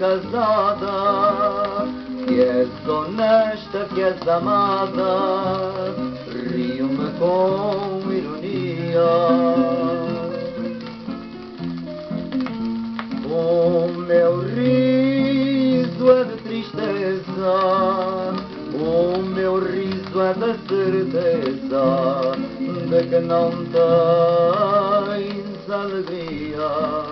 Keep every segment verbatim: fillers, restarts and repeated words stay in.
casada, que és honesta, que és amada, rio-me com ironia. O meu riso é de tristeza, o meu riso é da certeza de que não tens alegria.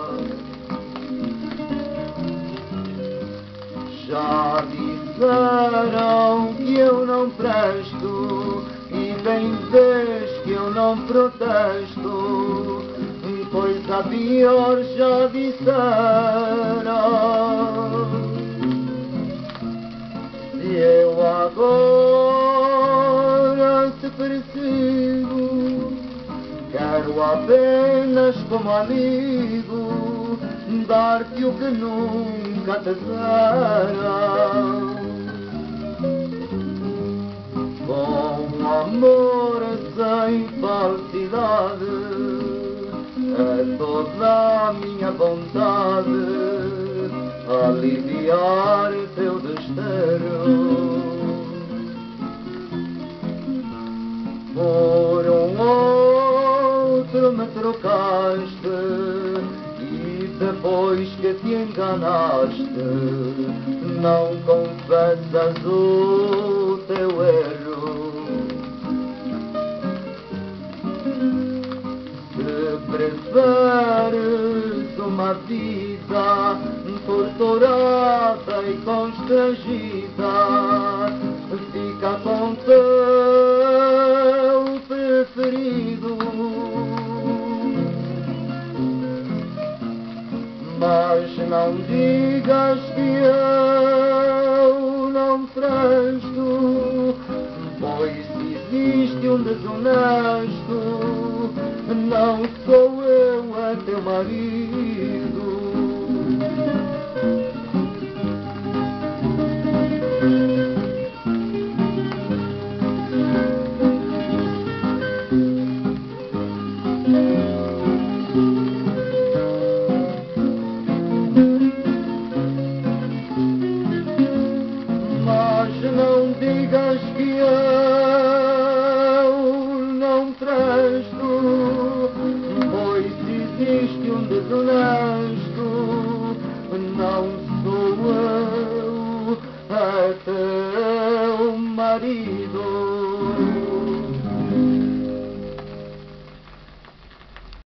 Já disseram que eu não presto e bem vês que eu não protesto, coisa pior já disseram. Se eu agora te persigo, quero apenas como amigo dar-te o que nunca te deram. Com amor sem falsidade, é toda a minha vontade aliviar teu desterro. Por um outro me trocaste e depois que te enganaste não confessas o teu erro. Se preferes uma vida torturada e constrangida, fica com teu preferido. Mas não digas que eu não presto, pois se existe um desonesto, não sou eu, é teu marido.